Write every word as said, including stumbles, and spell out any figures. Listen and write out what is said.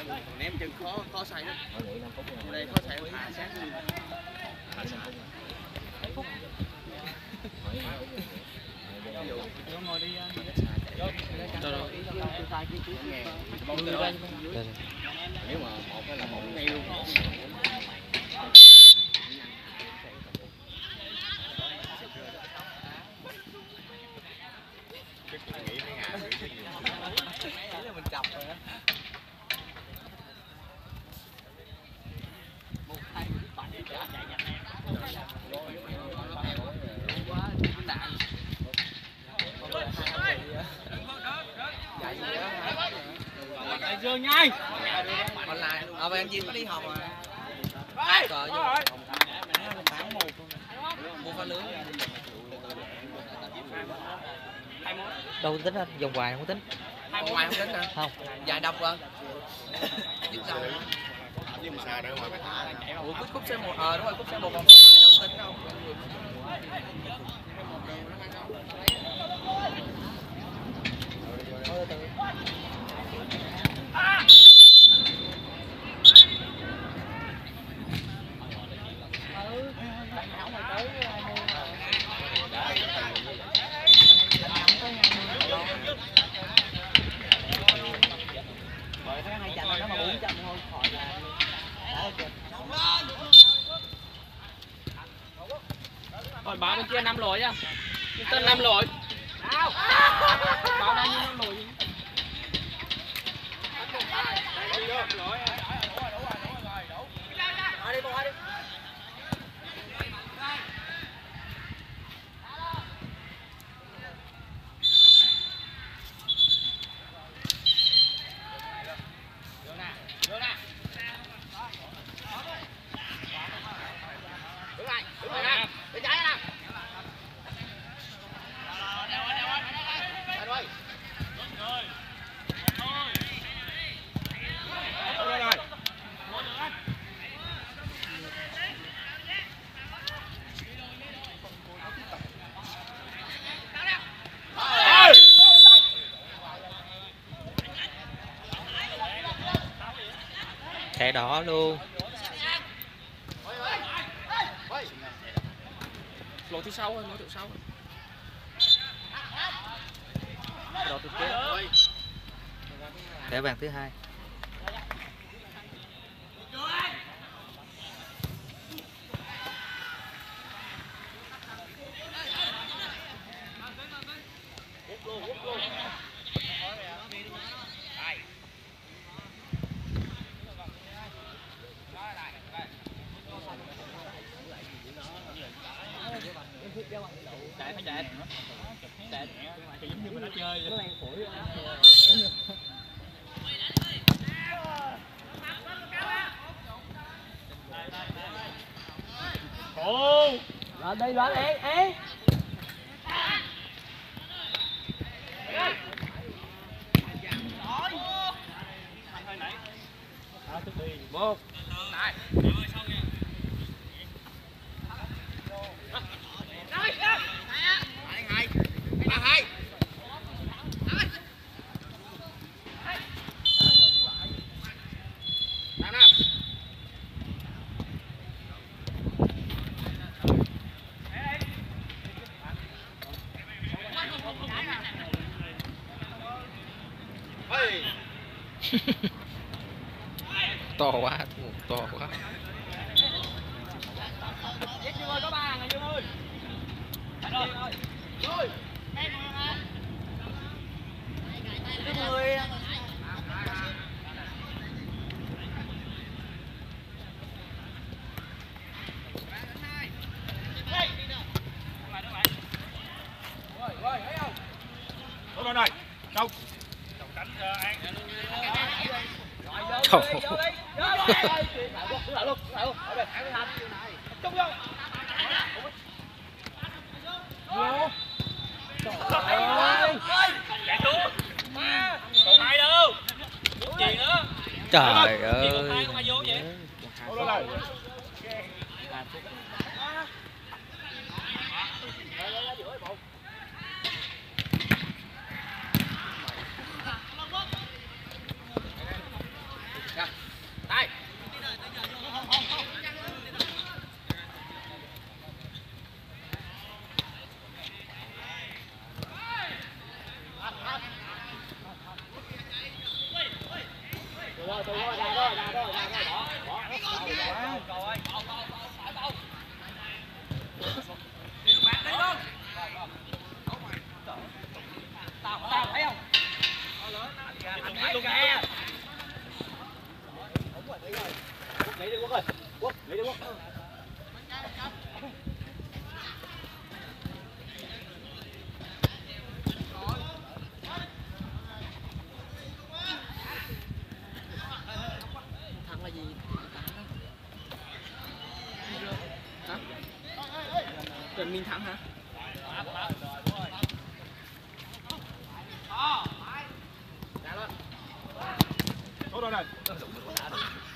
ném chân khó khó xoay lắm. Đây khó xoay thả sát luôn. Ngồi đi. Nếu mà một cái là một ngay luôn. Mình chọc rồi đó. Một hai bảy chạy chạy quá đạn. Đại Dương nhanh. Online ở bên Diêm có đi học mà. Cờ vô. tám một. Mua pha lưới. Đâu tính anh, vòng ngoài không tính. Ngoài không tính hả? Không. Dài độc rồi. Nhưng mà xa nữa mà phải thả. Ủa cúp cúp xe một ờ đúng rồi cúp xe một còn lại đâu tính đâu. Rồi báo bên kia năm lỗi nha. Tên năm lỗi. Báo bao nhiêu năm lỗi. Thẻ đỏ luôn. Lỗi thứ sáu thôi, lỗi thứ sáu. Đồ từ kế. Thẻ vàng thứ hai. Chạy phải chạy. Chạy. Thì giống như mình đã chơi vậy. Ồ. Rồi đi loạn ế ế. Một. Này. To quá, to quá. Giết Dương ơi, có ba hàng rồi Dương ơi. Rồi. Rồi. Người Rồi rồi. Đâu? Không. Còn hai đâu? Gì nữa? Trời ơi. Thắng là gì? Hả? Trần Minh thắng hả? Tốt rồi này.